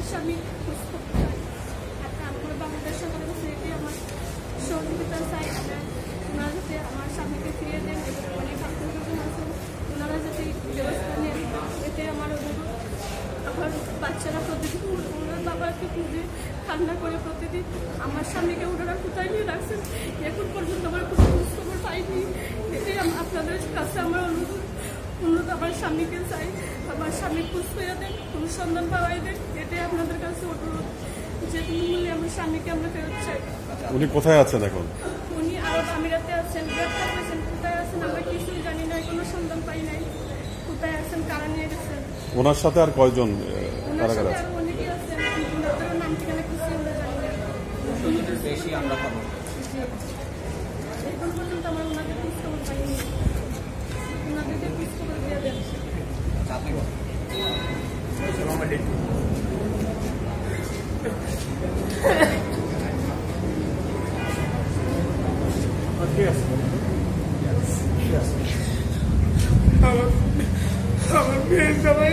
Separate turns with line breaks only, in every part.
স্বামী খুঁজ করতে চাই। আমার বাংলাদেশ সরকারের কাছে এটি আমার সহযোগিতা চাই। ওনারা যাতে আমার স্বামীকে ফিরিয়ে দেন এবং অনেক আত্মীয়স্বজন আছেন, ওনারা যাতে ব্যবস্থা নেন, এতে আমার অনুরোধ। আমার বাচ্চারা প্রতিদিন ওনার বাবাকে খুঁজে কান্না করে প্রতিদিন। আমার স্বামীকে ওনারা কোথায় নিয়ে রাখছেন এখন পর্যন্ত আমার কোনো খোঁজখবর পাইনি। এটাই আপনাদের কাছে আমার অনুরোধ। আমার স্বামীকে চাই, আমার স্বামী খোঁজ পেয়ে দেন, অনুসন্ধান পাওয়াই দেন, এটাই আপনাদের কাছে অনুরোধ। যে তুমি বললে আমার স্বামীকে আমরা ফেরত চাই।
উনি কোথায় আছেন এখন?
উনি আরব আমিরাতে আছেন, গ্রেপ্তার হয়েছেন। কোথায় আছেন আমরা কিছুই জানি না, কোনো সন্ধান পাই নাই। কোথায় আছেন, কারা নিয়ে গেছেন।
ওনার সাথে আর কয়জন
ওনার সাথে
কারাগার আছে?
আরো অনেকেই আছেন, ওনাদের নাম ঠিকানা কিছু আমরা জানি না।
বেশি আমরা পাবো।
এখন পর্যন্ত আমার ওনাদের খোঁজ খবর পাইনি। ওনাদেরকে খোঁজ খবর দিয়ে দেন।
আমার মেয়ের জামাই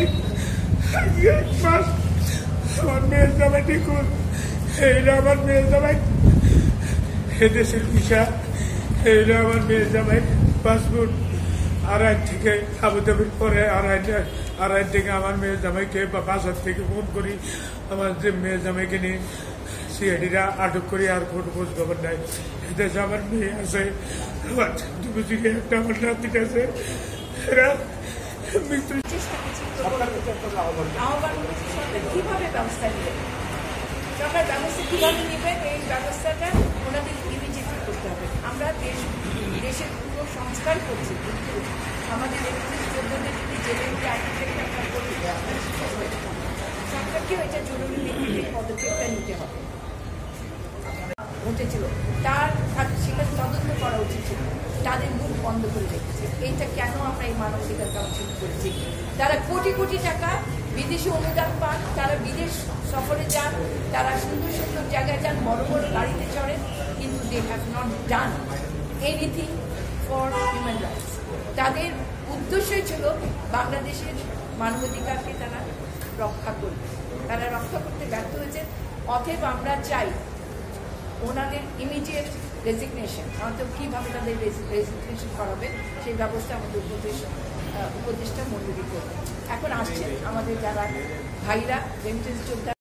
আমার মেয়ের জামাই দেখুন, এইটা আমার মেয়ের জামাই এদেশের ভিসা, এইটা আমার মেয়ের জামাই পাসপোর্ট। আড়াই থেকে আবুধাবির পরে আড়াই থেকে আমার মেয়ের জামাইকে বা বাসার থেকে ফোন করি, আমার যে মেয়ের জামাইকে নিয়ে সিআইডিরা আটক করি, আর কোনো খোঁজ খবর নাই। এদেশে আমার মেয়ে আছে, আমার দুপুরে একটা আমার নাতিটা আছে, এরা মৃত্যু
কিভাবে ব্যবস্থা নেবেন, সরকার ব্যবস্থা কিভাবে নেবেন, এই ব্যবস্থাটা ওনাদের ইমিডিয়েটলি করতে হবে। আমরা দেশের পুরো সংস্কার করছি, কিন্তু আমাদের যোদ্ধাদের যদি জেলে গিয়ে আর্টিফেক্ট আমরা করি, সরকারকেও এটা জরুরি ভিত্তিতে পদক্ষেপটা নিতে হবে। ঘটেছিল তার সেখানে তদন্ত করা উচিত ছিল, তাদের মুখ বন্ধ করে রেখেছে। এইটা কেন আমরা এই মানবাধিকার কাউন্সিল করেছি? তারা কোটি কোটি টাকা বিদেশি অনুদান পান, তারা বিদেশ সফরে যান, তারা সুন্দর সুন্দর জায়গায় যান, বড় বড় গাড়িতে চড়েন, কিন্তু they have not done anything for human rights. তাদের উদ্দেশ্যই ছিল বাংলাদেশের মানবাধিকারকে তারা রক্ষা করবে, তারা রক্ষা করতে ব্যর্থ হয়েছে। অতএব আমরা চাই ওনাদের ইমিডিয়েট রেজিগনেশন, নয়তো কীভাবে তাদের রেজিগনেশন করাবে সেই ব্যবস্থা আমাদের উপদেষ্টা মঞ্জুরি করবে। এখন আসছেন আমাদের যারা ভাইরা রেমিটেন্স যোদ্ধা